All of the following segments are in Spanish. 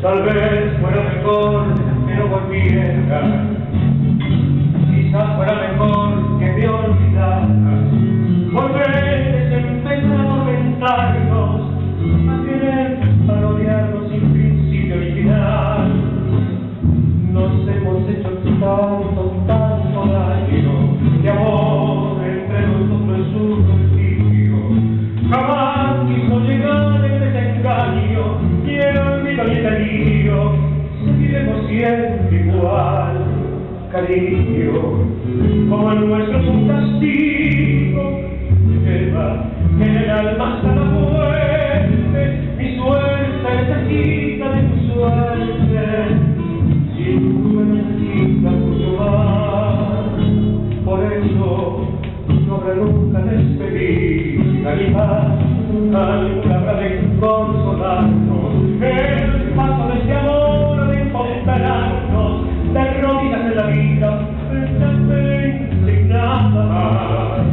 Tal vez fuera mejor que no volviera, quizás fuera mejor que me olvidara. Volver es empezar a atormentarnos, a querer parodiarnos sin principio ni final. Nos hemos hecho tanto daño, que amor entre nosotros es un martirio. Jamás quiso llegar el desengaño, y el olvido y el delirio. Seguiremos siempre igual, cariño, como el nuestro es un castigo. Lleva en el alma hasta la muerte, mi suerte necesita de tu suerte, y tú me necesitas mucho más. Por eso no habrá nunca despedida ni paz, alguna habrá de consolarnos. El paso de este amor de encontrarnos, de rodillas en la vida, frente sin nada más.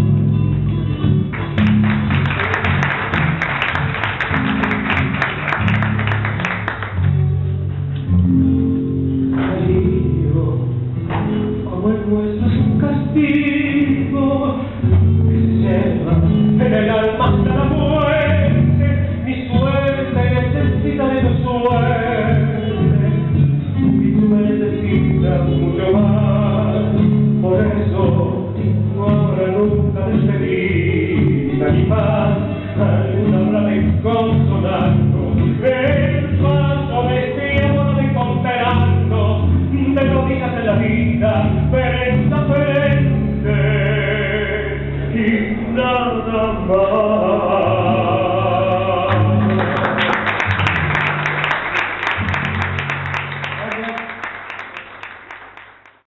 Como el nuestro es un castigo que se lleva en el alma hasta la muerte, mi suerte necesita de tu suerte, y tú me necesitas mucho más. Por eso no habrá nunca despedida ni paz, alguna habrá de consolarnos. El paso de este amor de encontrarnos, de rodillas en la vida, frente a frente, y nada más.